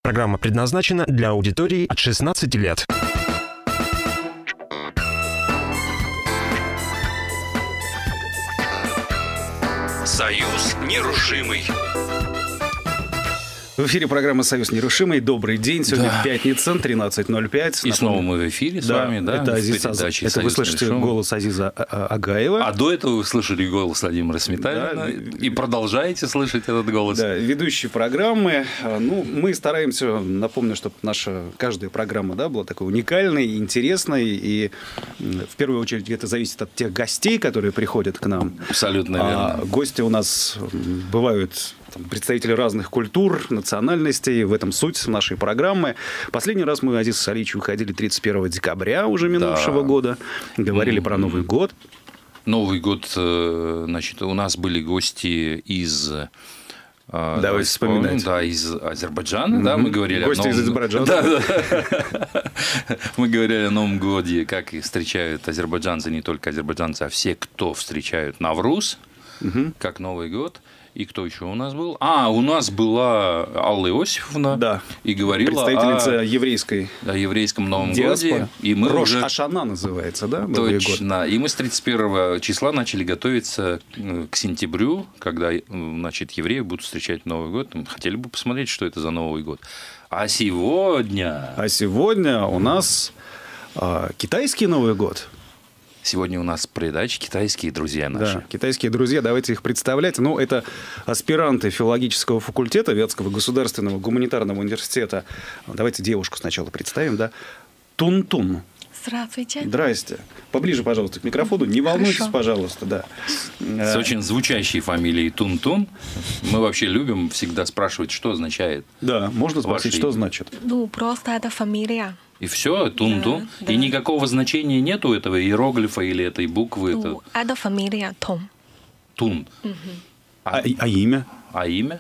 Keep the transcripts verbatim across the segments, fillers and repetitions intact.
Программа предназначена для аудитории от шестнадцати лет. Союз нерушимый. В эфире программа «Союз нерушимый». Добрый день. Сегодня Да. пятница, тринадцать ноль пять. И снова мы в эфире с Да, вами, да? Это, в Азиз, передаче это вы «Союз слышите нерушимый». голос Азиза А- Агаева. А до этого вы слышали голос Владимира Сметанина, Да. и продолжаете слышать этот голос. Да, ведущий программы. Ну, мы стараемся, напомню, чтобы наша каждая программа, да, была такой уникальной, интересной. И в первую очередь это зависит от тех гостей, которые приходят к нам. Абсолютно верно. А гости у нас бывают там представители разных культур, национальностей. В этом суть нашей программы. Последний раз мы, Азиз Салич, выходили тридцать первого декабря уже минувшего Да. года. Говорили Mm-hmm. про Новый год. Новый год, э, значит, у нас были гости из... э, давайте вспоминать. вспомним, да, из Азербайджана, да, мы говорили Гости о Новом... из Азербайджана. Да, да. Мы говорили о Новом годе, как и встречают азербайджанцы, не только азербайджанцы, а все, кто встречают Навруз, как Новый год. И кто еще у нас был? А, у нас была Алла Иосифовна. Да. И говорила Представительница о, еврейской о еврейском Новом диаспоры. годе. И мы Рош уже... Ашана называется, да? Новый год. Точно. И мы с тридцать первого числа начали готовиться к сентябрю, когда, значит, евреи будут встречать Новый год. Мы хотели бы посмотреть, что это за Новый год. А сегодня... А сегодня у нас а, китайский Новый год. Сегодня у нас передача «Китайские друзья наши». Да, китайские друзья, давайте их представлять. Ну, это аспиранты филологического факультета Вятского государственного гуманитарного университета. Давайте девушку сначала представим, да? Тун-Тун. Здравствуйте. Здрасте. Поближе, пожалуйста, к микрофону. Не волнуйтесь, Хорошо. пожалуйста, да. С очень звучащей фамилией Тун-Тун. Мы вообще любим всегда спрашивать, что означает. Да, можно спросить, Ваше что имя. значит? Ну, просто это фамилия. И все, Тун-Тун. Да, да. И никакого значения нету этого иероглифа или этой буквы. Это Ну, это фамилия Том. Тун. А, а имя? А имя?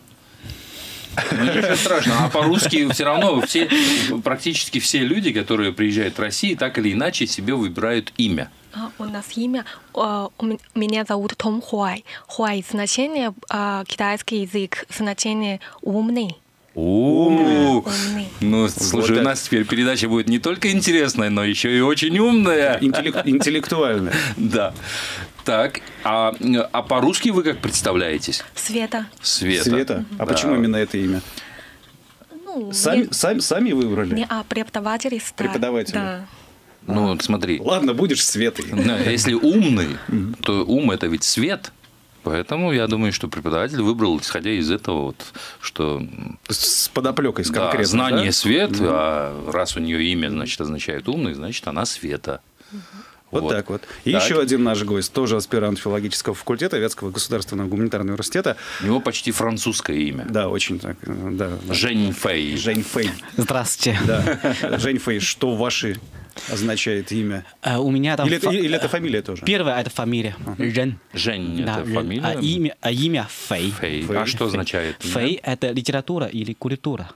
Ну, ничего страшного. А по-русски все равно все, практически все люди, которые приезжают в Россию, так или иначе себе выбирают имя. А, у нас имя. а, у ме- Меня зовут Том Хуай. Хуай значение а, китайский язык, значение умный. Умный. Умный. Ну, слушай, Вот у нас теперь передача будет не только интересная, но еще и очень умная. Интеллек- Интеллектуально. Да. Так, а, а по-русски вы как представляетесь? Света. Света. Света. А Да. почему именно это имя? Ну, Сами, мне- сами, сами выбрали? не, а преподаватели стали. Преподаватели. Да. Ну, вот смотри. Ладно, будешь Светой. Да, если умный, то ум – это ведь свет. Поэтому я думаю, что преподаватель выбрал, исходя из этого, вот, что С подоплекой, с да, конкретно. знание да? свет, а раз у нее имя, значит, означает умный, значит, она Света. Вот, так вот. И Так. еще один наш гость, тоже аспирант филологического факультета Вятского государственного гуманитарного университета. У него почти французское имя. Да, очень так. э, Да, да. Жень Фэй. Жень Фэй. Здравствуйте. Да. Жень Фэй, что ваше означает имя? А, у меня там... Или, это, фа- или это фамилия тоже? Первое – это фамилия. Рен. Жень Да, это Рен. фамилия. А имя, а имя Фэй. Фэй. Фэй. А что означает? имя? Фэй – это литература или культура.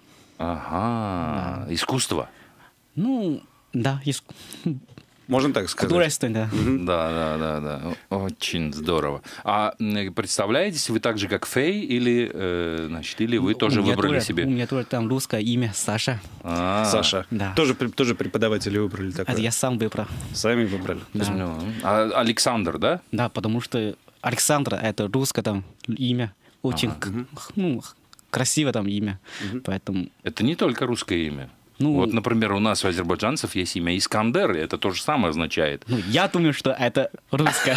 Ага. Искусство. Ну, да, есть Можно так сказать? художественно. Да, да, да, да. Очень здорово. А м, представляетесь вы так же, как Фэй, или, э, значит, или вы тоже У меня выбрали тоже- себе? У меня тоже там русское имя Саша. А, Саша. Да. Тоже, при- тоже преподаватели выбрали такое? Это я сам выбрал. Сами выбрали? Да. ну, а Александр, да? Да, потому что Александр – это русское там имя. Очень к- ну, красивое там имя. Поэтому, Это не только русское имя. Ну- вот, например, у нас у азербайджанцев есть имя Искандер, и это то же самое означает. ну, я думаю, что это русское.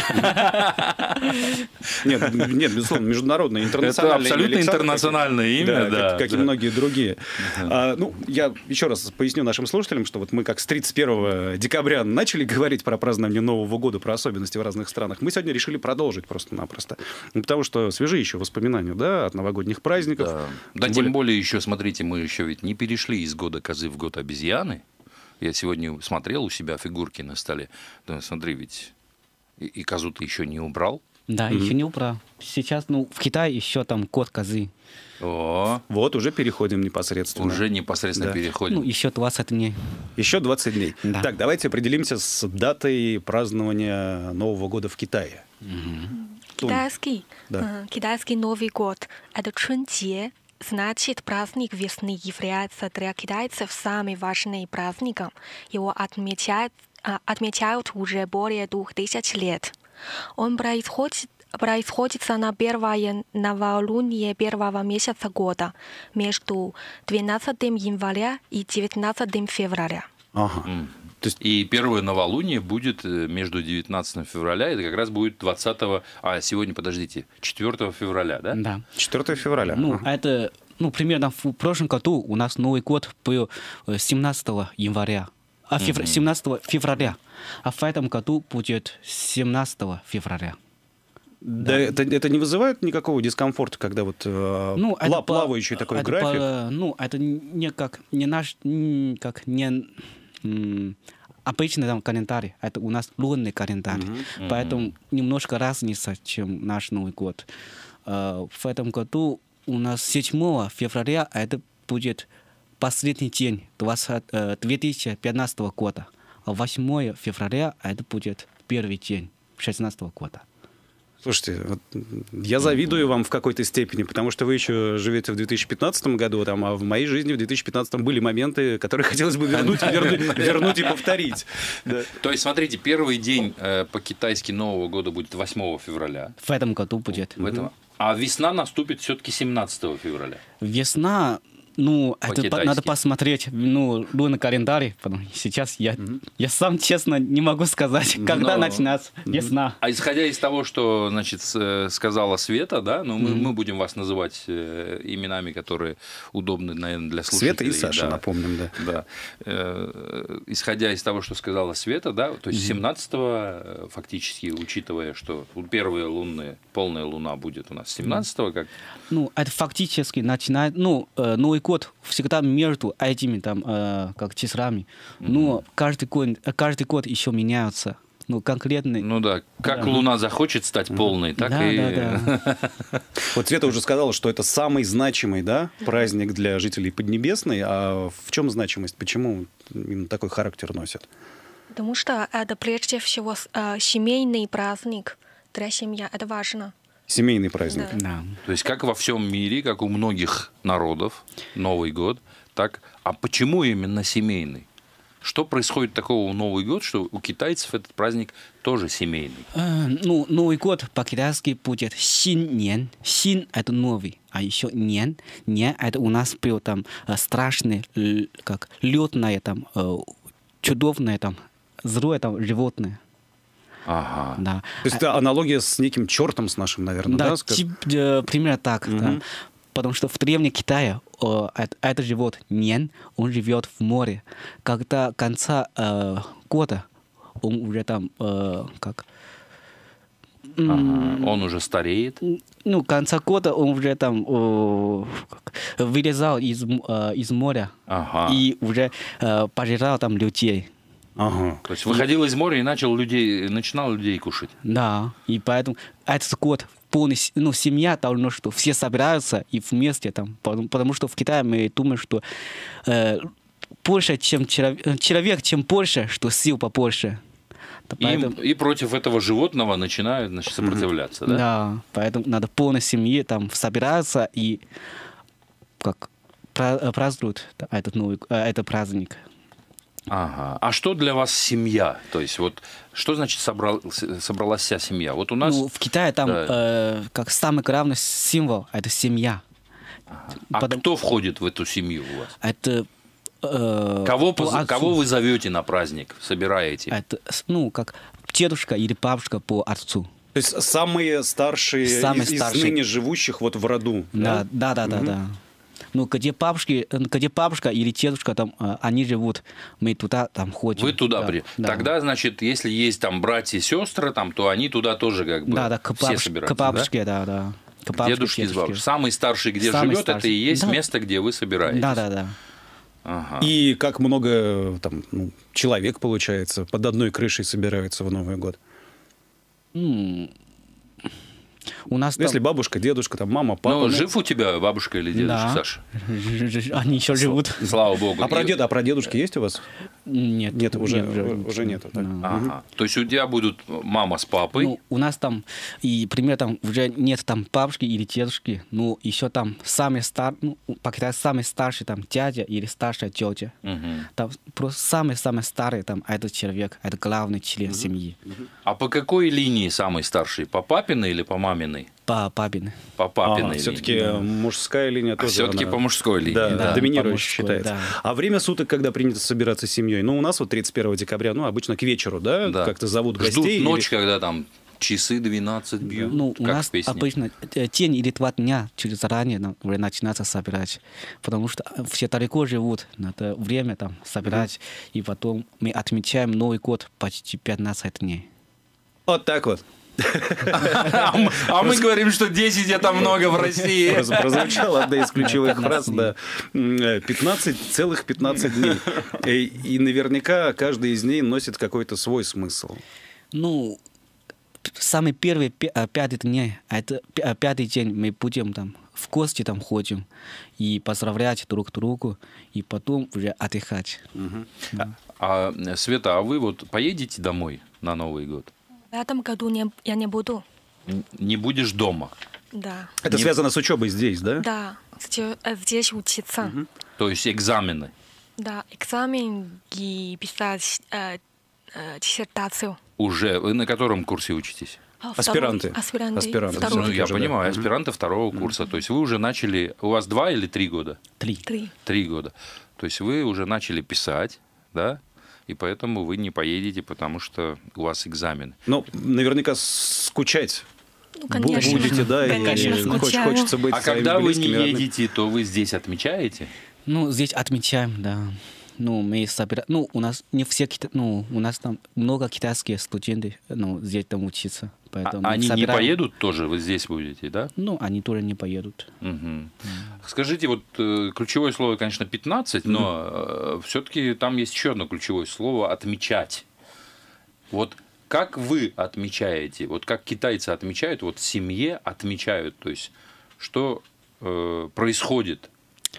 Нет, нет, безусловно, международное, интернациональное. Это абсолютно имя Александр, интернациональное как- имя, да, как, как и да. многие другие. А, ну, я еще раз поясню нашим слушателям, что вот мы как с тридцать первого декабря начали говорить про празднование Нового года, про особенности в разных странах. Мы сегодня решили продолжить просто-напросто. Ну, потому что свежие еще воспоминания, да, от новогодних праздников. Да, да, тем более еще, смотрите, мы еще ведь не перешли из года козы в год обезьяны. Я сегодня смотрел у себя фигурки на столе. Да, смотри, ведь и, и козу ты еще не убрал. Да, еще не убрал. Сейчас, ну, в Китае еще там год козы. О, Вот уже переходим непосредственно. уже непосредственно Да. переходим. Ну, еще двадцать дней. Еще двадцать дней. Да. Так, давайте определимся с датой празднования Нового года в Китае. Тун. Китайский, Да. э, китайский Новый год – это 春节 значит, праздник весны является для китайцев самым важным праздником. Его отмечают, отмечают уже более двух тысяч лет. Он происходит, происходит на первое новолуние первого месяца года между двенадцатым января и девятнадцатым февраля. Ага. Mm. То есть... И первое новолуние будет между девятнадцатым февраля, это как раз будет двадцатого, а сегодня, подождите, четвёртого февраля, да? Да. четвёртого февраля. Ну, Ага. это, ну, примерно в прошлом году у нас Новый год был семнадцатого января, а февр... семнадцатого февраля, а в этом году будет семнадцатого февраля. Да, да. Это, это не вызывает никакого дискомфорта, когда вот э, ну, пла- по, плавающий такой это график? По, ну, это не как не наш, как не м, обычный там календарь, это у нас лунный календарь, Mm-hmm. поэтому немножко разница, чем наш Новый год. Uh, в этом году у нас седьмого февраля это будет последний день две тысячи пятнадцатого года, а восьмого февраля это будет первый день шестнадцатого года. Слушайте, вот я завидую вам в какой-то степени, потому что вы еще живете в две тысячи пятнадцатом году, там, а в моей жизни в две тысячи пятнадцатом были моменты, которые хотелось бы вернуть, вернуть, вернуть и повторить. Да. То есть, смотрите, первый день э, по-китайски Нового года будет восьмого февраля. В этом году будет. В этом. А весна наступит все-таки семнадцатого февраля. Весна, ну, это по- надо посмотреть, ну, лунный календарь. Сейчас я, mm-hmm. я сам, честно, не могу сказать, когда Но... начнется весна. А исходя из того, что, значит, сказала Света, да, ну, мы, mm-hmm. мы будем вас называть э, именами, которые удобны, наверное, для слушателей. Света и Саша, да, напомним, да. Да. Э, исходя из того, что сказала Света, да, то есть mm-hmm. семнадцатого, фактически, учитывая, что первая лунная, полная луна будет у нас семнадцатого, как... Ну, это фактически начинает, ну, э, Новый год всегда между этими там, э, как числами, mm-hmm. но каждый год, каждый год еще меняются. Ну, конкретный. Ну да, как да. Луна захочет стать полной, так да, и... Да, да. Вот Света уже сказала, что это самый значимый, да, праздник для жителей Поднебесной. А в чем значимость? Почему именно такой характер носит? Потому что это прежде всего э, семейный праздник. Для семьи это важно. Семейный праздник. Да. Да. То есть как во всем мире, как у многих народов, Новый год, так... А почему именно семейный? Что происходит такого у Новый год, что у китайцев этот праздник тоже семейный? Э, ну, Новый год по-китайски будет Син Нен. Син – это новый, а еще Нен. Нен – это у нас был там страшный, как лётное, там, чудовное, там, злое там, животное. Ага. Да. То есть это аналогия с неким чертом с нашим, наверное, да? Да, тип, э, примерно так. Угу. Да. Потому что в Древнем Китае э, это, это живет Нен, он живет в море. Когда конца э, года он уже там э, как... Ага. Он уже стареет. Ну, конца года он уже там э, вылезал из, э, из моря Ага. и уже э, пожирал там людей. Ага. То есть выходил из моря и начал людей, начинал людей кушать. Да, и поэтому этот год полный, ну, семья должна, что все собираются и вместе там, потому, потому что в Китае мы думаем, что э, больше, чем человек, человек, чем больше, что сил побольше. Поэтому... И, и против этого животного начинают, значит, сопротивляться, mm-hmm. да? Да, поэтому надо полной семье там собираться и как празднуют этот новый, этот праздник. Ага. А что для вас семья? То есть вот что значит собрал, собралась вся семья? Вот у нас. Ну, в Китае там да. э, как самый главный символ это семья. Ага. А Потом... кто входит в эту семью у вас? Это э, кого, поз... кого вы зовете на праздник, собираете? Это ну как дедушка или бабушка по отцу. То есть самые старшие, самые из, старшие. из ныне живущих вот в роду. Да, да, да, да, угу. да. Ну, где бабушки, где бабушка или дедушка там, они живут, мы туда там ходим. Вы туда да, при... да. Тогда, значит, если есть там братья и сестры, там, то они туда тоже как бы да, да, к все бабуш... собираются. К бабушке, да, да. да. К бабушке, Дедушки с бабушкой. Самый старший, где Самый живет, старший. это и есть да. место, где вы собираетесь. Да, да, да. Ага. И как много там, ну, человек, получается, под одной крышей собираются в Новый год? М- У нас Если там... бабушка, дедушка, там, мама, папа. Ну, ну... жив у тебя бабушка или дедушка, Да. Саша? Они еще живут. Слава богу. А про, И- деда, а про дедушки есть у вас? Нет, Нет, уже, нет, уже, уже нету. Так. Ну, Ага. То есть у тебя будут мама с папой. Ну, у нас там, и, пример, там уже нет там бабушки или дедушки, ну, еще там самый стар, ну, по-китайски самый старший там дядя или старшая тетя. Мгм. Там просто самый-самый старый там этот человек, это главный член семьи. А по какой линии самый старший? По папиной или по маминой? По папиной. По папиной все-таки линии. мужская линия А тоже. все-таки она- по мужской линии. Да, Да, доминирующей по мужской, считается. да. А время суток, когда принято собираться с семьей? Ну, у нас вот тридцать первого декабря, ну, обычно к вечеру, да? Да. Как-то зовут Ждут гостей. или- ночь, когда там часы двенадцать бьют, Ну, у как нас в песне. обычно э, день или два дня через заранее нам уже начинается собирать, потому что э, все далеко живут, надо время там собирать, и потом мы отмечаем Новый год почти пятнадцать дней. Вот так вот. А мы- а мы говорим, что десять это много в России. Раз- Прозвучала одна из ключевых фраз, пятнадцать да. М, э, пятнадцать целых пятнадцать дней. И, и наверняка каждый из них носит какой-то свой смысл. Ну, самый первый пя- э, пятый день, это пя- э, пятый день мы будем там в гости там ходим и поздравлять друг другу, и потом уже отдыхать. А, Света, а вы вот поедете домой на Новый год? В этом году не, я не буду. Н- Не будешь дома? Да. Это Не- связано с учебой здесь, да? Да, здесь, э, здесь учиться. То есть экзамены? Да, экзамен и писать э, э, диссертацию. Уже. Вы на котором курсе учитесь? А, Аспиранты. второй- Аспиранты. Аспиранты. Второй. Ну, Всё-таки я же, да. понимаю, аспиранты второго курса. То есть вы уже начали... У вас два или три года? Три. Три. Три года. То есть вы уже начали писать, да? И поэтому вы не поедете, потому что у вас экзамен. Ну, наверняка скучать Ну, бу- конечно. будете, да, Конечно, и хоч- скучаю. хочется быть А своими когда вы не близкими, родными. едете, то вы здесь отмечаете? Ну, здесь отмечаем, да. Ну, мы собираем, ну, у нас не все, кита- ну, у нас там много китайских студентов, ну, здесь там учатся, А- поэтому мы они не собираем. поедут тоже? Вы здесь будете, да? Ну, они тоже не поедут. Мгм. Скажите, вот э, ключевое слово, конечно, пятнадцать, но все-таки там есть еще одно ключевое слово отмечать. Вот как вы отмечаете, вот как китайцы отмечают, вот в семье отмечают, то есть что э, происходит?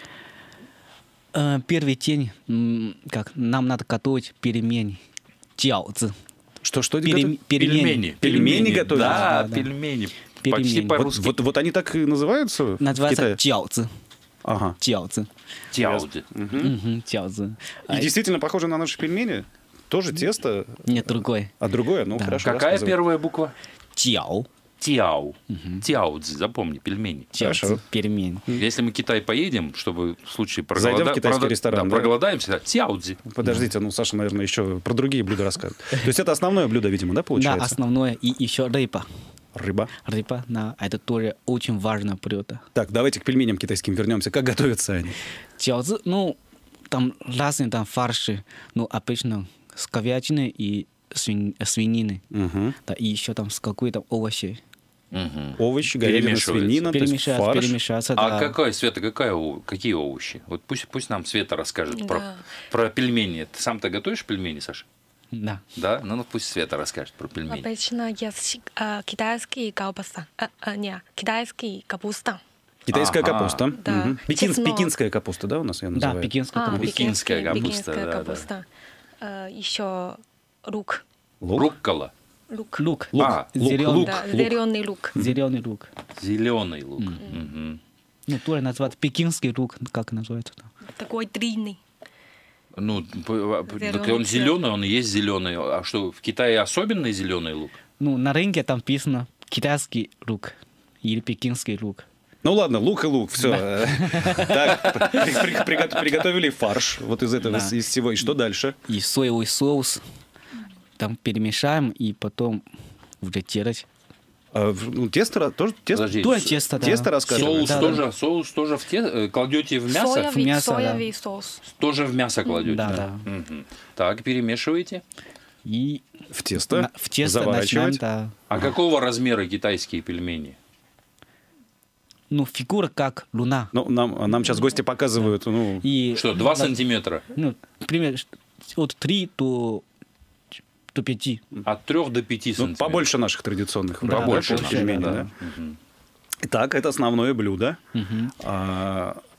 Э, Первый день, м, как, нам надо готовить пельмени,饺子. Что, что Перем- готов- Пельмени. Пельмени готовят? Да, Да, да. пельмени. Почти Пельмени. по-русски. Вот, вот они так и называются в Называется Китае? 饺子. Ага. 饺子. Тяуди. Мгм,饺子. И действительно похоже на наши пельмени? Тоже тесто, Нет, другой. а другое? Ну, Да. хорошо. Какая рассказывай. первая буква? Тяо. Тяу. Тяудзи, запомни, пельмени. Хорошо. 饺子, пельмень. Если мы в Китай поедем, чтобы в случае Зайдем в проголода- китайский проголо- ресторан, да, да? проголодаемся, да, тяудзи. Подождите, ну, Саша, наверное, еще про другие блюда расскажет. То есть это основное блюдо, видимо, да, Да, получается? основное. И еще рыба. Рыба. Рыба, да, это тоже очень важное блюдо. Так, давайте к пельменям китайским вернемся. Как готовятся они? 饺子, ну, там разные там фарши, ну, обычно с говядиной и свин- свинины. Мгм. Да, и еще там с какой-то овощи. Мгм. Овощи, говядина, Перемешивается. свинина, то есть Перемешать, фарш. перемешаться, А да. какая, Света, какая, о- какие овощи? Вот пусть, пусть нам Света расскажет про, Да. про пельмени. Ты сам-то готовишь пельмени, Саша? Да. Да? Ну, ну пусть Света расскажет про пельмени. Обычно есть э, китайский колбаса. Э, э, не, китайский капуста. Китайская Ага. капуста. Да. Мгм. Пекин- Чеснок. Пекинская капуста, да, у нас ее Да, называют? пекинская А, капуста. Пекинская капуста, пекинская да, да. капуста. Э, еще лук. Лук? Руккола. Лук. Лук. А, лук, Зелёный. лук. Да, зеленый лук. Зеленый лук. Зеленый лук. Мгм. Ну, тоже называют пекинский лук, как называется. да. Такой длинный. Ну, п- п- так Зелёный он цвет. зеленый, он и есть зеленый. А что, в Китае особенный зеленый лук? Ну, на рынке там написано китайский лук или пекинский лук. Ну ладно, лук и лук, все. Так, при- при- приго- приготовили фарш вот из этого, Да. из всего. И что дальше? И соевый соус. Там перемешаем и потом уже делать. А, в- ну, тесто ра- тоже тесто? Подожди, Тоже с- тесто, да. тесто рассказывает. Соус Да, тоже, соус тоже в те, кладете в мясо? Соевый, мясо, да. соевый соус. Тоже в мясо кладете? Да, да. Мгм. Так, перемешиваете. И В тесто? на- в тесто начинаем, заворачивать? да. А какого размера китайские пельмени? Ну, фигура как луна. Ну, нам, нам сейчас гости показывают, ну, И, Что, два да, сантиметра? Ну, примерно от три до, до пяти. От трех до пяти ну, сантиметров. побольше наших традиционных. Да, вроде, Побольше да, наших, пельменей, да. да. Мгм. Итак, это основное блюдо. Мгм. А,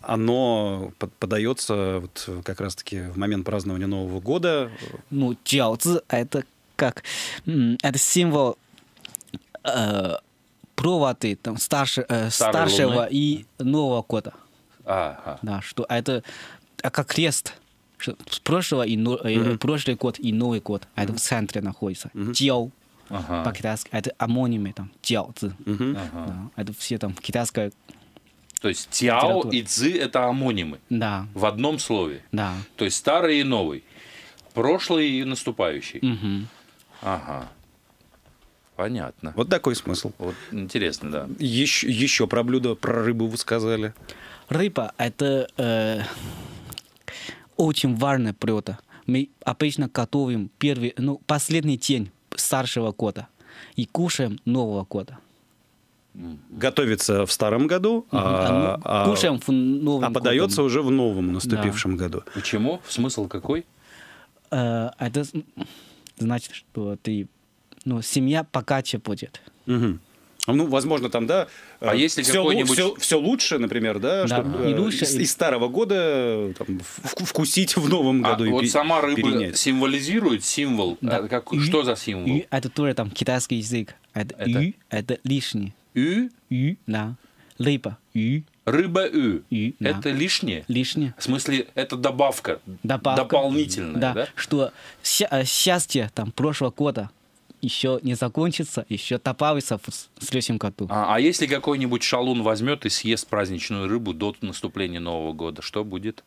оно под- подается вот как раз-таки в момент празднования Нового года. Ну, jiaozi это как? М, Это символ э, правоты там, старше, э, Старой старшего Луны. и Нового года. Ага. Да, что это а как крест. Что с прошлого и но- э, прошлый год и Новый год. А это в центре находится. Jiao Ага. по-китайски. Это амонимы там. jiaozi. Мгм. Да, это все там китайское. То есть тяо Литература. и цзы это амонимы Да, в одном слове. да. То есть старый и новый. Прошлый и наступающий. Мгм. Ага. Понятно. Вот такой смысл. Вот интересно, да. Еще, еще про блюдо, про рыбу вы сказали. Рыба это э, очень важное блюдо. Мы обычно готовим первый, ну, последний день старшего года и кушаем Нового года. Готовится в старом году, а, А, ну, кушаем в Новом а подается году. уже в новом наступившем году. Почему? Смысл какой? Э, это с- значит, что ты, ну, семья богаче будет. Мгм. Ну, возможно, там, да. А если все, какой-нибудь- все, лучше, например, да, Да, чтобы и э, лучше, из, и- из старого года там, в- вкусить в новом А году и вот пе- сама рыба перенять. символизирует символ. Да. А как- И- что за символ? Ю это тоже там китайский язык. Это, Это? ю, это лишний. Ю, Ю, да. Рыба. Ю, рыба ю. ю, да. Это лишнее? Лишнее. В смысле, это добавка, Добавка. дополнительная, да? Да, что ща- э, счастье там прошлого года еще не закончится, еще добавится в с- следующем году. А, а если какой-нибудь шалун возьмет и съест праздничную рыбу до наступления Нового года, что будет?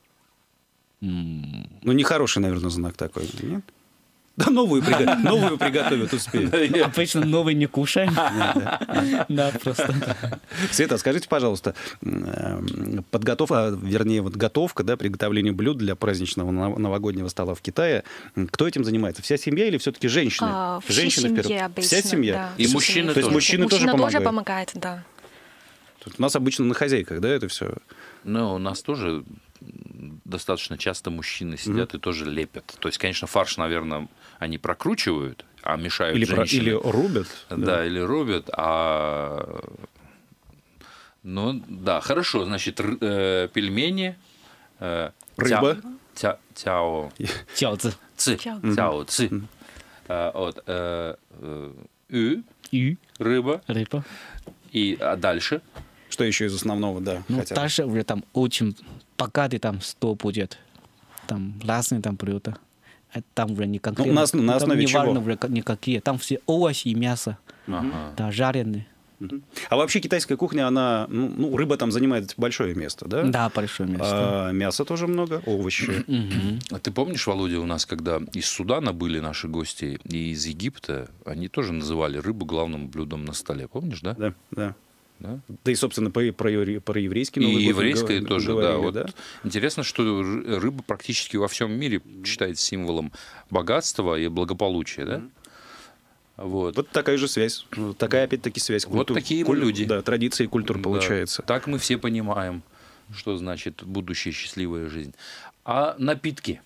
М, Ну, нехороший, наверное, знак такой, нет? Да новую, приго- новую приготовят, успеют. Обычно новый не кушаем. Да, просто. Света, скажите, пожалуйста, м, подготовка, вернее, вот готовка, да, приготовление блюд для праздничного нов- новогоднего стола в Китае, м, кто этим занимается? Вся семья или все-таки женщины? А, всей Женщины в семье первую- обычно, Вся семья? да. И Всей мужчины семье. тоже? То есть мужчины тоже Мужчина тоже помогают? помогает, да. Тут у нас обычно на хозяйках, да, это все? Ну, у нас тоже достаточно часто мужчины сидят и тоже лепят. То есть, конечно, фарш, наверное, они прокручивают, а мешают Или, про- женщины. или рубят? Да, или рубят, а... Ну, да, хорошо, значит, р- э, пельмени... э, Рыба. тя- тяо... Jiaozi. Ци. Тяо. Тяо, ци. А, вот, э, э, ю, Ю, рыба. рыба. И а дальше? Что еще из основного, да? Ну, хотя бы? дальше уже там очень богатый там стол будет. Там разные там блюда. Это там уже не конкретно. на ос- на там основе не чего? важно уже ка- никакие. Там все овощи и мясо. Ага. Да, жареные. Мгм. А вообще китайская кухня, она, ну, ну, рыба там занимает большое место, да? Да, большое место. А мяса тоже много, овощи. Мгм. А ты помнишь, Володя, у нас, когда из Судана были наши гости и из Египта, они тоже называли рыбу главным блюдом на столе. Помнишь, да? Да, да. Да? Да и, собственно, про, про, евре- про еврейский И Новый год мы еврейская гов- тоже, да. говорили, Вот да? интересно, что ры- рыба практически во всем мире считается символом богатства и благополучия, да? Вот. Вот такая же связь. Ну, такая, опять-таки, связь. Вот такие мы люди. Да, традиции и культура Да. получается. Так мы все понимаем, что значит будущая счастливая жизнь. А напитки?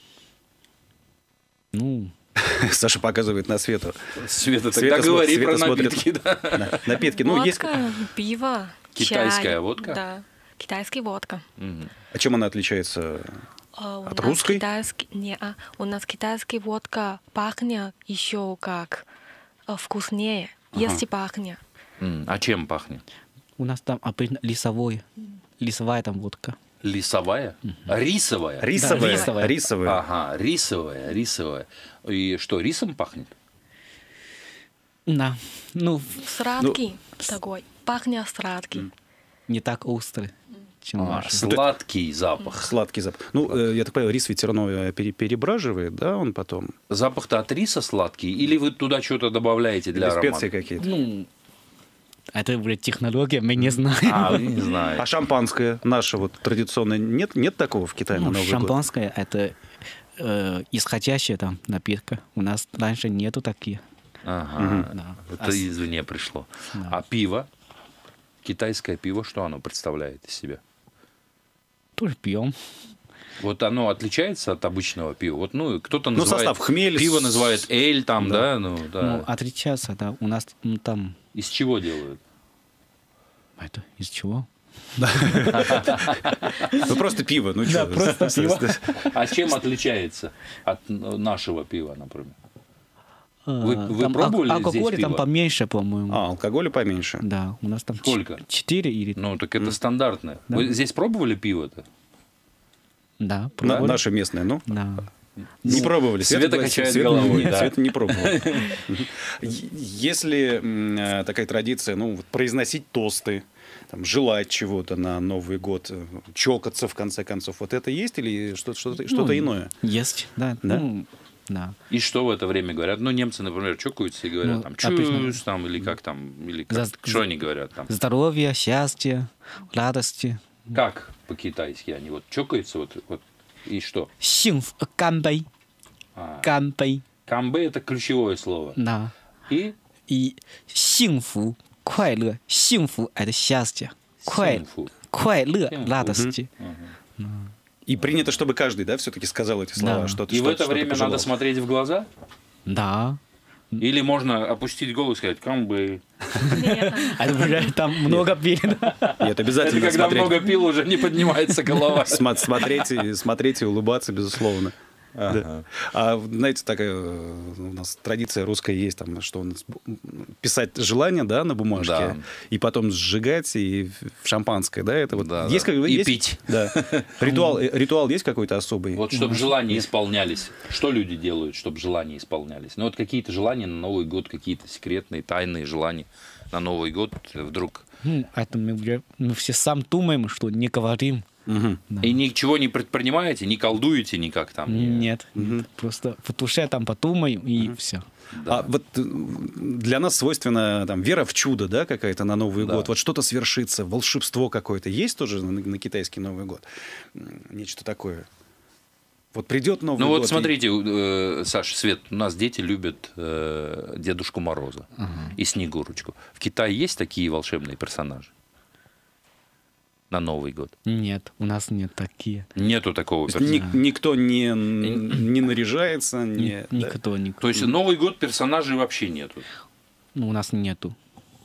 Ну, Саша показывает на Свету. Света, Света тогда смо- говори Света про смотрит. напитки. Да. Да, напитки. Ну, есть... Водка, пиво, Китайская чай. водка? Да, китайский водка. Мгм. А чем она отличается? А у От нас русской? Китайский, не, а, у нас китайский водка пахнет еще как э, вкуснее, если пахнет. М, А чем пахнет? у нас там обычно лесовой. Лесовая там водка. Лисовая? Рисовая? Рисовая. рисовая. Рисовая. Ага, рисовая, рисовая. И что, рисом пахнет? Да. Ну, Сладкий такой, пахнет сладкий. не так острый, чем А, ваш. сладкий запах. Сладкий запах. Ну, э, я так понимаю, рис ведь все равно э, пере- перебраживает, да, он потом? Запах-то от риса сладкий? Или вы туда что-то добавляете для Или аромата? специи какие-то? Ну, это уже технология, мы не знаем. А, вы не знаете. А шампанское наше вот традиционное, нет, нет такого в Китае на Ну, Новый год? шампанское это э, исходящая там напитка. У нас раньше нету такие. Ага, Да. это извне пришло. А пиво? Китайское пиво, что оно представляет из себя? Тоже пьем. Вот оно отличается от обычного пива. Вот, ну, кто-то Ну, называет... состав хмель, Пиво с- называет эль там, да, ну, да. Ну, отличается, да. У нас ну, там Из чего делают? это из чего? Ну, просто пиво. Ну, что? просто пиво. А чем отличается от нашего пива, например? Вы, вы Там пробовали ал- здесь алкоголя там пиво? поменьше, по-моему. А, алкоголя поменьше. Да, у нас там Сколько? ч- четыре или... Ну, так это стандартное. Вы здесь пробовали пиво-то? Да, На- пробовали. наше местное, ну? Да. Не пробовали. Света говорит, качает Света- головой, Нет, да. Света не пробовала. Е- Если м, э, такая традиция, ну, вот произносить тосты, там, желать чего-то на Новый год, э, чокаться, в конце концов, вот это есть или что-то, что-то, что-то Ну, иное? Есть, да. Да? Ну, да. И что в это время говорят? Ну, немцы, например, чокаются и говорят, Ну, там, обычно- чус, там, или как там, или как, За- что они говорят там? Здоровья, счастья, радости. Как по-китайски они вот чокаются, вот, вот и что? 幸福,干杯, А, 干杯, камбэ – это ключевое слово. да. И И 幸福, 快乐, 幸福 это счастье, 快, синфу. 快乐, Синфу. радости. И принято, чтобы каждый, да, все-таки сказал эти слова, Да. что-то И в что-то- это что-то время пожелал. надо смотреть в глаза? Да. Или можно опустить голову и сказать камбэ? Это уже там много пили. да. Нет, Это обязательно когда смотреть, много пил, уже не поднимается голова. сма- смотреть, и, смотреть и улыбаться, безусловно. Да. А знаете, такая э, у нас традиция русская есть, там, что у нас бу- писать желание, да, на бумажке, Да. и потом сжигать и в шампанское, да, это вот Да, есть да. как- И есть- пить. Да. Ритуал, э, ритуал есть какой-то особый? Вот чтобы желания исполнялись. Что люди делают, чтобы желания исполнялись? Ну вот какие-то желания на Новый год, какие-то секретные, тайные желания на Новый год вдруг. Ну, это мы уже мы все сам думаем, что не говорим. Мгм. И ничего не предпринимаете, не колдуете никак там? не- Нет, нет. Просто в душе там подумаем и все. А вот э, для нас свойственна там вера в чудо, да, какая-то на Новый Да. год. Вот что-то свершится, волшебство какое-то есть тоже на, на китайский Новый год? М, Нечто такое. Вот придет Новый Ну год. вот и- смотрите, э, Саша, Свет, у нас дети любят э, Дедушку Мороза и Снегурочку. В Китае есть такие волшебные персонажи на Новый год? Нет, у нас нет такие. Нету такого То есть персонажа. ни- никто не, не наряжается, не, Ни- да. Никто, никто. То есть Новый год персонажей вообще нету? Ну, у нас нету.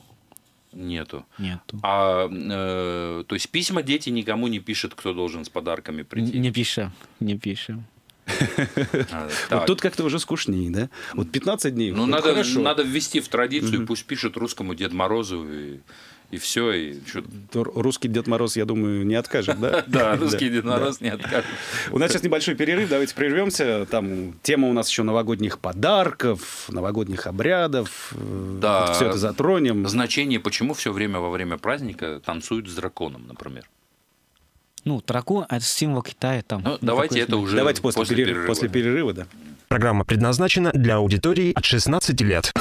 Нету. Нету. А, э, то есть письма дети никому не пишут, кто должен с подарками прийти? Не пишем, не пишем. А, Вот так. тут как-то уже скучнее, да? Вот пятнадцать дней. Ну, вот надо, хорошо. надо ввести в традицию, пусть пишет русскому Дед Морозу, и, и все. И чё- То русский Дед Мороз, я думаю, не откажет, да? Да, русский Дед Мороз не откажет. У нас сейчас небольшой перерыв, давайте прервемся. Там тема у нас еще новогодних подарков, новогодних обрядов. Да. Все это затронем. Значение, почему все время во время праздника танцуют с драконом, например. Ну, дракон – это символ Китая там. Ну, Ну, давайте такой это знак. уже Давайте после, после перерыва, перерыва. после перерыва, да. Программа предназначена для аудитории от шестнадцати лет.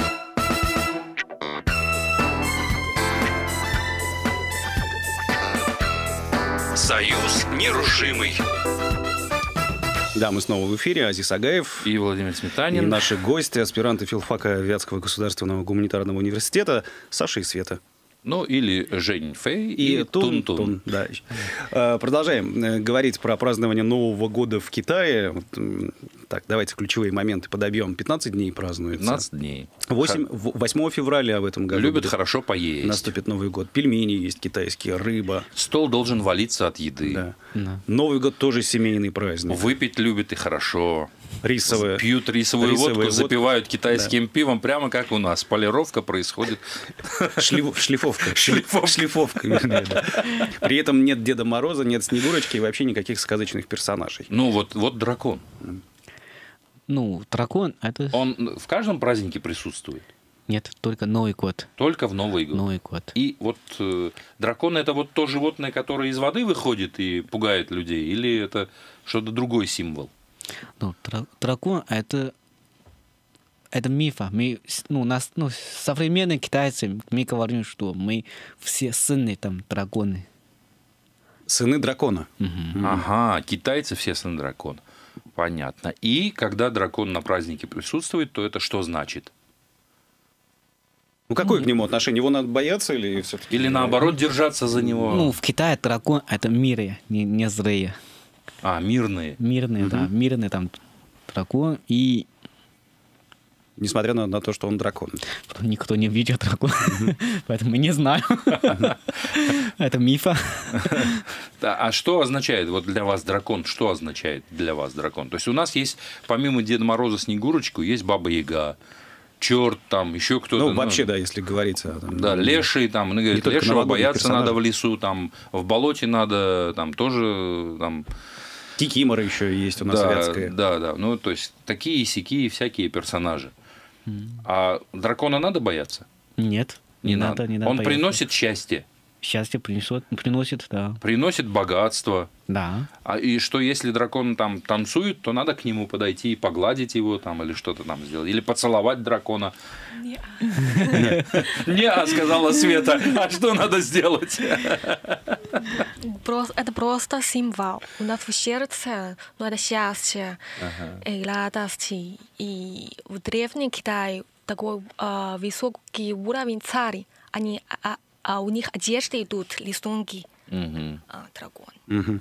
Союз нерушимый. Да, мы снова в эфире. Азиз Агаев. И Владимир И Сметанин. наши гости, аспиранты филфака Вятского государственного гуманитарного университета Саша и Света. Ну, или Жень Фэй, И, и Тун Тун-Тун. Тун. Да. Э, Продолжаем э, говорить про празднование Нового года в Китае. Вот, м, так, давайте ключевые моменты подобьем. пятнадцать дней празднуется. пятнадцать дней. восемь, в- восьмого февраля в этом году Любят будет хорошо поесть. наступит Новый год. Пельмени есть китайские, рыба. Стол должен валиться от еды. Да. Да. Новый год тоже семейный праздник. Выпить любят и хорошо. Рисовые. Пьют рисовую Рисовую водку, водку. запивают китайским пивом, прямо как у нас. Полировка происходит. Шлиф- Шлифовка. Шлифовка. Шлифовка, вернее, да. При этом нет Деда Мороза, нет Снегурочки и вообще никаких сказочных персонажей. Ну, вот, вот дракон. Ну, дракон – это… Он в каждом празднике присутствует. Нет, только Новый год. Только в Новый год. Новый год. И вот э, дракон это вот то животное, которое из воды выходит и пугает людей, или это что-то другой символ? Ну, дра- дракон – это… Это миф. а. Мы, с- ну, нас, ну, современные китайцы, мы говорим, что мы все сыны там драконы. Сыны дракона. Ага, китайцы все сыны дракона. Понятно. И когда дракон на празднике присутствует, то это что значит? Ну, какое к нему отношение? Его надо бояться или все-таки? Или наоборот держаться за него? Ну, в Китае дракон – это мирные, не, не злые. А, мирные. Мирные, да, мирные там дракон. И несмотря на, на то, что он дракон. Никто не видел дракона, поэтому мы не знаем. Это мифа. А что означает вот для вас дракон? Что означает для вас дракон? То есть у нас есть, помимо Деда Мороза, Снегурочку, есть Баба Яга, черт, там еще кто-то. Ну, вообще, да, если говорить о... Там, да, леший, там, ну, говорит, лешего бояться персонажи. надо в лесу, там, в болоте надо, там, тоже, там... Кикимора еще есть у нас да, вятская. Да, да, ну, то есть, такие сякие всякие персонажи. Mm. А дракона надо бояться? Нет, не, не надо, не надо Он бояться. приносит счастье? Счастье принесет, приносит, да. Приносит богатство. Да. А и что, если дракон там танцует, то надо к нему подойти и погладить его там или что-то там сделать. Или поцеловать дракона. Не, сказала Света. А что надо сделать? Это просто символ. У нас в сердце, ну, это счастье и радость. И в Древнем Китае такой высокий уровень царей. Они... А у них одежды идут рисунки угу. а, дракон. Угу.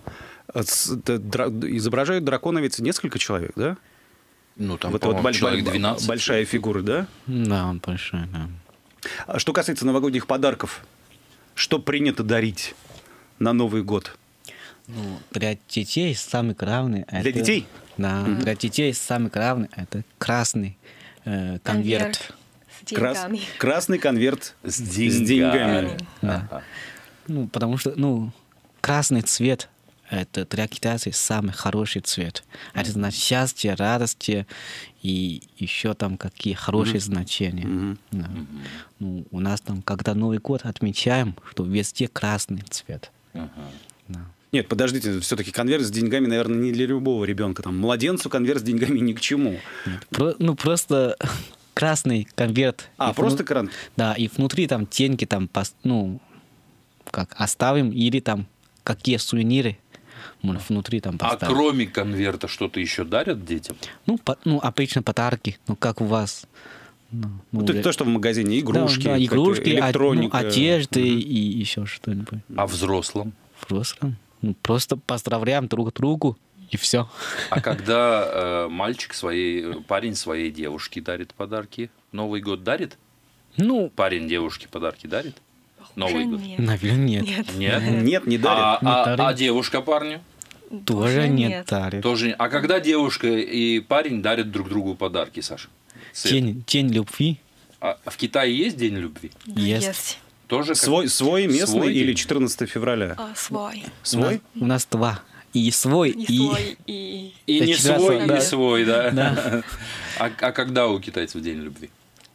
Изображают дракона ведь несколько человек, да? Ну, там, вот, вот человек двенадцать. Большая фигура, да? Да, он большой, да. А что касается новогодних подарков, что принято дарить на Новый год? Ну, для детей самое главное... Для это, детей? Да, угу. Для детей самое главное это красный э, конверт. конверт. Крас... Красный конверт с деньгами. С деньгами. Да. Ага. Ну, потому что, ну, красный цвет это для китайцев самый хороший цвет. Это значит счастье, радость и еще там какие хорошие mm-hmm. значения. Mm-hmm. Да. Mm-hmm. Ну, у нас там, когда Новый год отмечаем, что везде красный цвет. Uh-huh. Да. Нет, подождите, все-таки конверт с деньгами, наверное, не для любого ребенка. Там младенцу конверт с деньгами ни к чему. Нет, про, ну, просто красный конверт. А, просто кран? Да, и внутри там деньги там, ну, как оставим, или там какие сувениры мы внутри там поставим. А кроме конверта что-то еще дарят детям? Ну, по, ну обычно подарки, ну, как у вас. Ну, ну, то, то, что в магазине, игрушки, да, да, игрушки, электроника. Ну, одежды mm-hmm. и еще что-нибудь. А взрослым? Взрослым? Ну, просто поздравляем друг другу. И все. А когда э, мальчик своей, парень своей девушке дарит подарки, Новый год дарит? Ну, парень девушке подарки дарит? Новый год? Нет. Наверное, нет. Нет, нет, нет не дарит. А, не а, дарит. А девушка парню? Тоже нет, нет дарит. Тоже. А когда девушка и парень дарят друг другу подарки, Саша? День, день любви. А в Китае есть день любви? Есть. Есть. Тоже свой, как... свой местный свой или четырнадцатого февраля? А, свой. Свой? У нас, у нас два. И свой, и... И, свой, и... и не свой, да. и свой, да. да. А, а когда у китайцев день любви?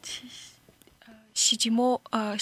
седьмого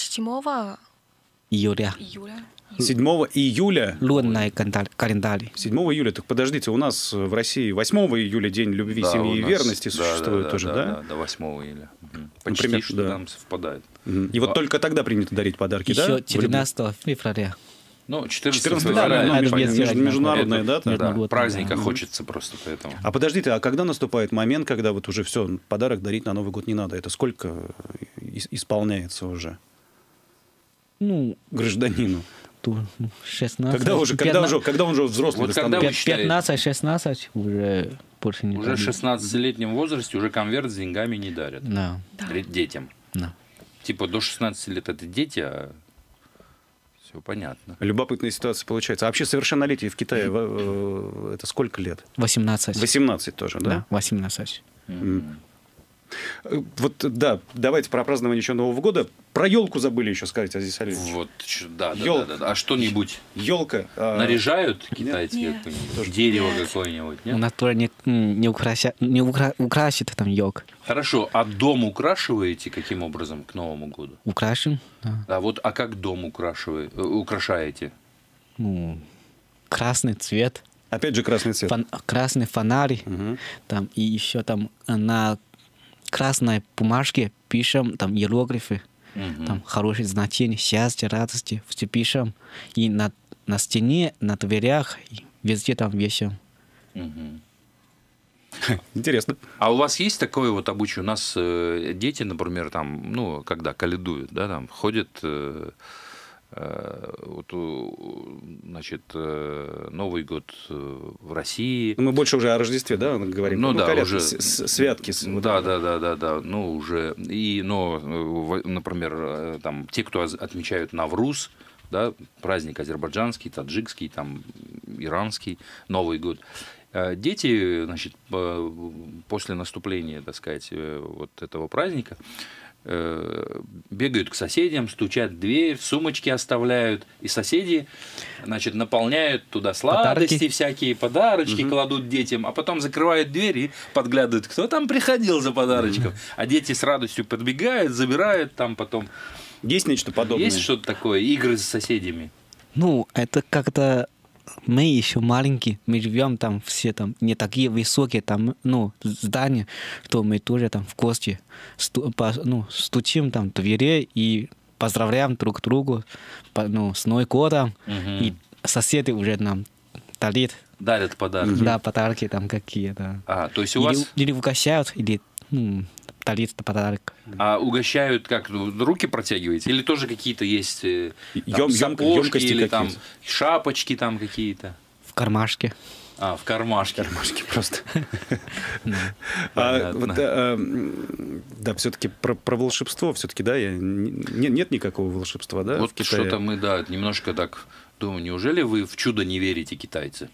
июля. июля. седьмого июля? Лунный календарь. седьмого июля. Так подождите, у нас в России восьмого июля День любви, да, семьи и нас... верности существует да, да, тоже, да? Да, да, да, восьмого июля. Угу. Почти Например, что да. там совпадает. Угу. И вот а... только тогда принято дарить подарки, Еще да? Еще четырнадцатого февраля. Ну, четырнадцатого февраля. Да, ну, между, международная это, дата. Да, год, праздника да. хочется просто поэтому. А подождите, а когда наступает момент, когда вот уже все, подарок дарить на Новый год не надо? Это сколько исполняется уже ну, гражданину? шестнадцать. Когда уже, когда уже, когда он уже взрослый? Вот когда вы пятнадцать-шестнадцать уже больше не Уже в шестнадцатилетнем возрасте уже конверт с деньгами не дарят. Да. Детям. Да. Типа до шестнадцати лет это дети, а все понятно. Любопытная ситуация получается. А вообще совершеннолетие в Китае это сколько лет? восемнадцать. восемнадцать тоже, да? Да, восемнадцать. Mm-hmm. Вот, да, давайте про празднование еще Нового года. Про елку забыли еще сказать, Азиз Алиевич. Вот, да, да, Ёл... да, да, да. А что-нибудь? Елка. Наряжают китайцы нет. какое-нибудь? Дерево нет. какое-нибудь, нет? У нас тоже не, не, украся... не укра... украсит там елка. Хорошо, а дом украшиваете каким образом к Новому году? Украшим, да. А вот, а как дом украшиваете, украшаете? Ну, красный цвет. Опять же красный цвет. Фон... Красный фонарь. Угу. Там, и еще там на красной бумажке пишем там иероглифы. Угу. Там хорошие значения, счастье, радости, все пишем. И на, на стене, на дверях, везде там вешаем. Угу. Интересно. А у вас есть такое вот обычай? У нас э, дети, например, там, ну, когда каледуют, да, там ходят, э, вот, значит, Новый год в России. Мы больше уже о Рождестве, да, говорим? Ну, ну да, колядки, уже... святки. Да, да, да, да, да, ну, уже... И, но, например, там, те, кто отмечают Навруз, да, праздник азербайджанский, таджикский, там, иранский, Новый год. Дети, значит, после наступления, так сказать, вот этого праздника бегают к соседям, стучат в дверь, сумочки оставляют, и соседи, значит, наполняют туда сладости, подарки. Всякие подарочки угу. кладут детям, а потом закрывают дверь и подглядывают, кто там приходил за подарочком. Угу. А дети с радостью подбегают, забирают там потом. Есть нечто подобное? Есть что-то такое, игры с соседями? Ну, это как-то мы еще маленькие, мы живем там все там не такие высокие там, ну, здания, что мы тоже там в гости сту, по, ну, стучим там в двери и поздравляем друг друга, по, ну, с Новым годом, угу. и соседи уже нам дарят. Дарят подарки. Да, подарки там какие-то. А, то есть у или, вас... Или угощают, или ну, дарят подарок. А угощают как? Руки протягиваете? Или тоже какие-то есть там, Ем, сапожки или там шапочки там какие-то? В кармашке. А, в кармашке. В кармашке просто. Да, все-таки про волшебство, все-таки, да, нет никакого волшебства, да? Вот что-то мы, да, немножко так думаю, неужели вы в чудо не верите, китайцы?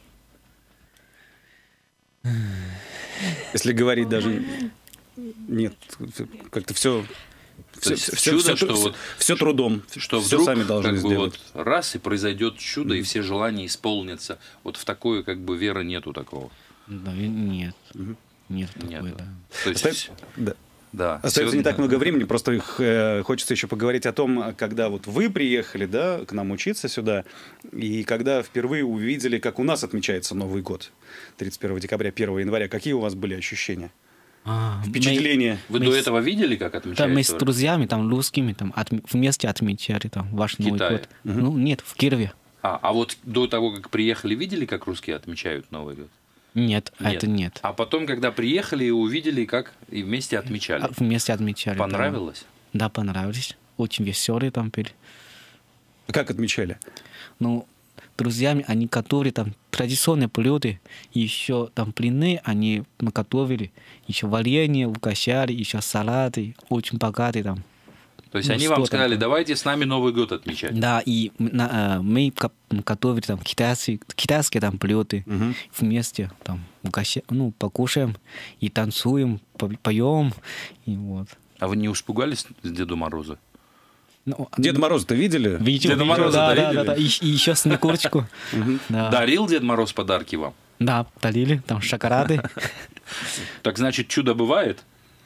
Если говорить даже... Нет, как-то все... Все, все, чудо, все, что все, вот, все трудом, что все вдруг, сами должны как бы, сделать. Вот, раз и произойдет чудо, mm-hmm. и все желания исполнятся. Вот в такое как бы веры нету такого. Да, нет, mm-hmm. нет, нет такой, да. То есть, Остается, да. Да, Остается сегодня... не так много времени, просто их, э, хочется еще поговорить о том, когда вот вы приехали, да, к нам учиться сюда, и когда впервые увидели, как у нас отмечается Новый год, тридцать первого декабря, первого января, какие у вас были ощущения? А, впечатления? Мы, вы мы до с, этого видели, как отмечается? Да, мы с друзьями, там, русскими, там, от, вместе отмечали там, ваш Новый год. Угу. Ну, нет, в Кирове. А, а вот до того, как приехали, видели, как русские отмечают Новый год? Нет, нет, это нет. А потом, когда приехали и увидели, как и вместе отмечали? Вместе отмечали. Понравилось? Да, да, понравилось. Очень веселые там были. Как отмечали? Ну, друзьями они готовили там традиционные блюда, еще там блины они готовили, еще варенье угощали, еще салаты, очень богатые там. То есть ну, они вам сказали, давайте с нами Новый год отмечать. Да, и на, мы готовили там китайские, китайские там блюда угу. вместе, там угощаем, ну, покушаем и танцуем, поем, и вот. А вы не испугались Деда Мороза? Ну, Дед Мороз-то видели? Видел, Деда Мороза да, видели? Да, да, да. И, и еще Снегурочку. Дарил Дед Мороз подарки вам? Да, дарили, там шоколады. Так значит, чудо бывает?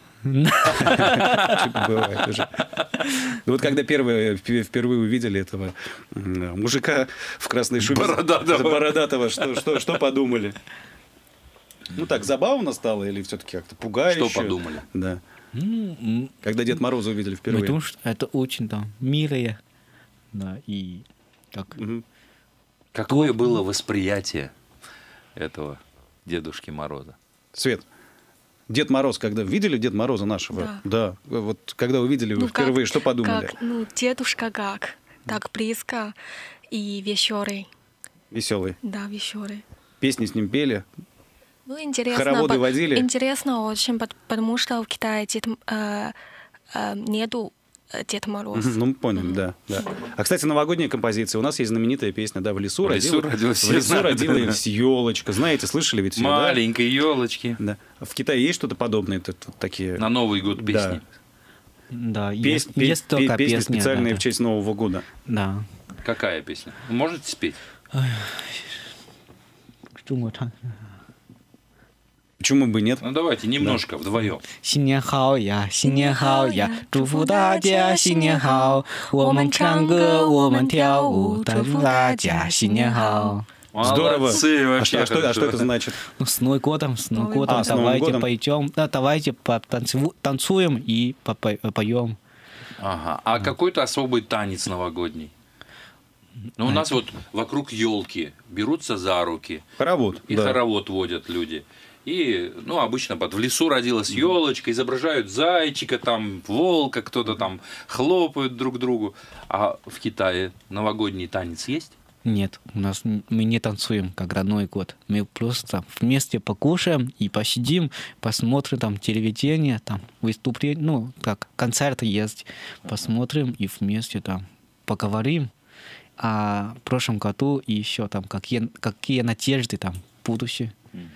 Чудо бывает уже. Вот когда впервые увидели этого мужика в красной шубе бородатого, что подумали? Ну так, забавно стало или все-таки как-то пугающе? Что подумали? Да. Когда Дед Мороза увидели впервые. Потому что это очень там милое. Да, и так. Угу. Какое было восприятие этого Дедушки Мороза? Свет, Дед Мороз, когда видели Дед Мороза нашего? Да. Да. Вот когда увидели его ну, впервые, как, что подумали? Как, ну, дедушка как? Так близко и веселый. Веселый? Да, веселый. Песни с ним пели? Ну, интересно. Хороводы водили? Интересно очень, потому что в Китае дед, э, э, нету Дед Мороз. Ну, понял, да, да. А, кстати, новогодняя композиция. У нас есть знаменитая песня, да, «В лесу, в лесу родилась, в лесу родилась елочка». Знаете, слышали ведь? Маленькой елочки. Да. В Китае есть что-то подобное? Это, такие... На Новый год песни. Да, Пес... есть, пес... есть только песни песня, специальные да, в честь Нового года. Да. Какая песня? Вы можете спеть? Почему бы нет? Ну давайте немножко, да. Вдвоем. 新年好呀，新年好呀，祝福大家新年好。我们唱歌，我们跳舞，祝福大家新年好。 Здорово. Вообще, а, что, а, что, а что это значит? Ну, с Новым годом, с Новым годом. А, давайте годом. пойдем, да, давайте танцуем и поем. Ага. А какой-то особый танец новогодний? Ну, у нас вот вокруг елки берутся за руки. Хоровод. И да. хоровод водят люди. И, ну, обычно под в лесу родилась елочка, изображают зайчика, там, волка, кто-то там хлопают друг другу. А в Китае новогодний танец есть? Нет, у нас н- мы не танцуем, как родной год. Мы просто вместе покушаем и посидим, посмотрим там телевидение, там выступление, ну, как концерты есть, посмотрим и вместе там поговорим. А в прошлом году еще там какие, какие надежды там в будущее.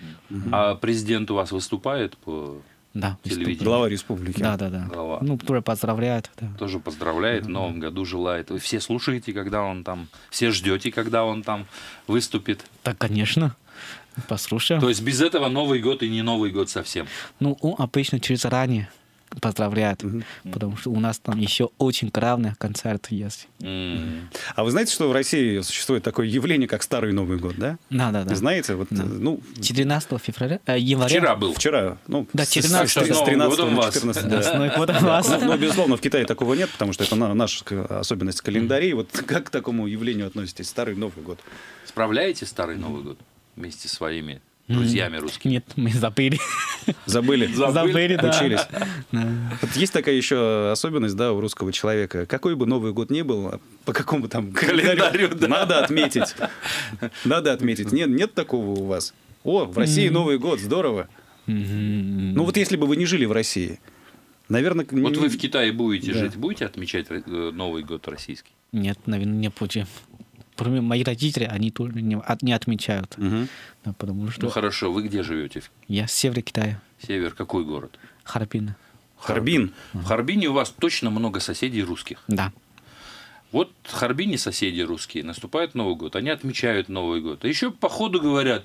А президент у вас выступает по Да, телевидению? Глава республики. Да, да, да. Глава. Ну, тоже поздравляют. Да. Тоже поздравляет, в новом году желает. Вы все слушаете, когда он там, все ждете, когда он там выступит. Так, конечно. Послушаем. То есть без этого Новый год и не Новый год совсем. Ну, он обычно через ранее поздравляют, потому что у нас там еще очень главный концерт есть. М. А вы знаете, что в России существует такое явление, как Старый Новый год, да? Да, да, да. Знаете, вот, ну, четырнадцатого февраля, э, января. Вчера был. вчера, ну, Да, с- с- четырнадцатого. с Новым тринадцатого годом на вас. четырнадцатое, Да, да. с Новым годом вас. Ну, но, безусловно, в Китае такого нет, потому что это на- наша к- особенность календарей. Вот как к такому явлению относитесь? Старый Новый год. Справляете Старый Новый год вместе с своими друзьями русскими? Нет, мы забыли. Забыли? Забыли, да. Учились. Да. Вот есть такая еще особенность, да, у русского человека. Какой бы Новый год ни был, а по какому там календарю, Календарю, да. надо отметить. Надо отметить. Нет, нет такого у вас. О, в России Новый год, здорово. Мгм. Ну вот если бы вы не жили в России, наверное... Вот вы в Китае будете Да. жить, будете отмечать э, Новый год российский? Нет, наверное, не будем. Например, мои родители, они тоже не, от- не отмечают. Мгм. Да, потому что Ну хорошо, вы где живете? я с севера Китая, Север, какой город? Харбин. Харбин. В Харбине у вас точно много соседей русских. Да. Вот в Харбине соседи русские, наступает Новый год, они отмечают Новый год. А еще по ходу говорят: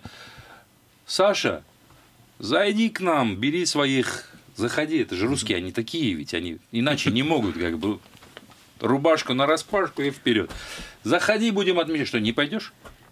Саша, зайди к нам, бери своих, заходи. Это же русские, они такие ведь, они иначе не могут, как бы, рубашку на распашку и вперед. Заходи, будем отмечать. Что, не пойдешь?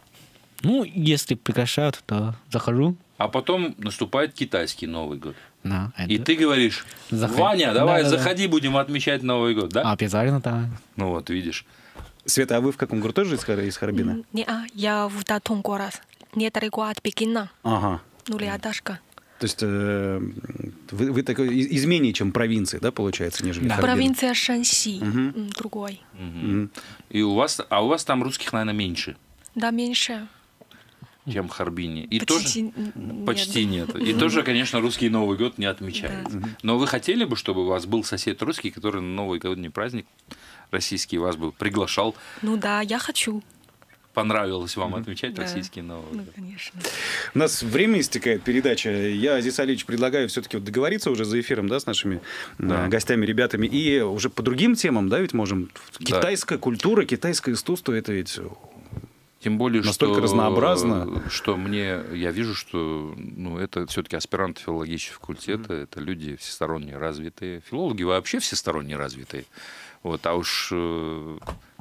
Ну, если приглашают, то захожу. А потом наступает китайский Новый год. Да, И это- ты говоришь: Заходи. Ваня, давай, Да, да, да. заходи, будем отмечать Новый год, да? Обязательно, да. Ну вот, видишь. Света, а вы в каком городе тоже из, Хар- из Харбина? Не, а, я в Датон город. Недалеко от Пекина. Ага. Ну, рядышком. То есть э, вы, вы такой из, из менее, чем провинции, да, получается, нежели Да. Харбин? Провинция Шэньси. Мгм. М, Другой. Мгм. И у вас, а у вас там русских, наверное, меньше, Да, меньше. чем в Харбине. И Почти тоже н- почти нет. И тоже, конечно, русский Новый год не отмечает. Но вы хотели бы, чтобы у вас был сосед русский, который на Новый годный праздник российский вас бы приглашал? Ну да, я хочу. Понравилось вам отмечать Да. российский Новый Ну, год? конечно. У нас время истекает, передача. Я, Азиз Алиевич, предлагаю все-таки вот договориться уже за эфиром, да, с нашими Да. э, гостями, ребятами. И уже по другим темам, да, ведь можем. Да. Китайская культура, китайское искусство, это ведь... Тем более, Настолько что, разнообразно. что мне, я вижу, что ну, это все-таки аспиранты филологического факультета, это люди всесторонне развитые, филологи вообще всесторонне развитые. Вот, а уж э,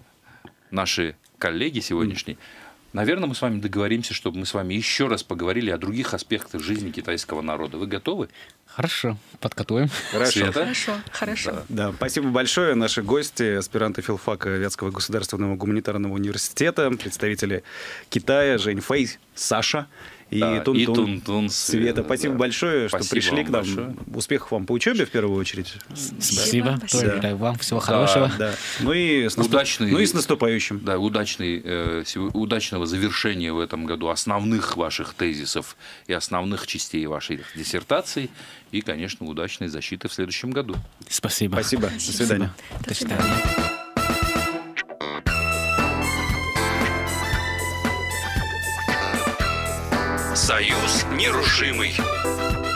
наши коллеги сегодняшние, наверное, мы с вами договоримся, чтобы мы с вами еще раз поговорили о других аспектах жизни китайского народа. Вы готовы? Хорошо, подготовим. Хорошо. Света? Хорошо, хорошо. Да, спасибо большое. Наши гости, аспиранты филфака Вятского государственного гуманитарного университета, представители Китая, Жень Фэй, Саша и Да, Тун-Тун. и Тун-Тун Света, Света, спасибо да. большое, что Спасибо пришли вам к нам. большое. Успехов вам по учебе в первую очередь. Спасибо. Спасибо. Тоже желаю вам всего Да, хорошего. Да. Ну и с, наступ- Удачный- ну и с наступающим. Да, удачный, э, сего- удачного завершения в этом году основных ваших тезисов и основных частей вашей диссертации. И, конечно, удачной защиты в следующем году. Спасибо. Спасибо. До свидания. До свидания. Союз нерушимый.